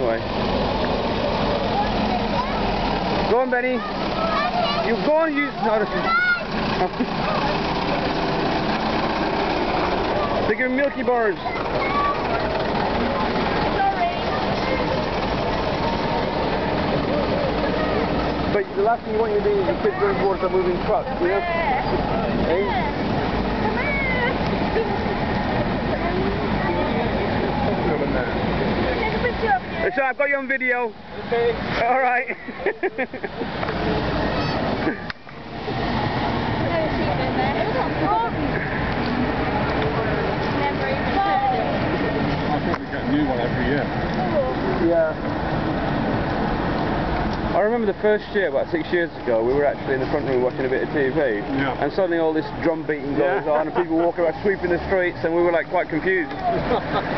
anyway. Go on, Benny. You go on, use... No, they're giving Milky Bars. But the last thing you want you to do is your kids going towards a moving truck, you know? Hey? It's alright, I've got you on video. Okay. Alright. I think we get a new one every year. Yeah. I remember the first year, about 6 years ago, we were actually in the front room watching a bit of TV, yeah. And suddenly all this drum beating goes on, and people walking around sweeping the streets, and we were like quite confused.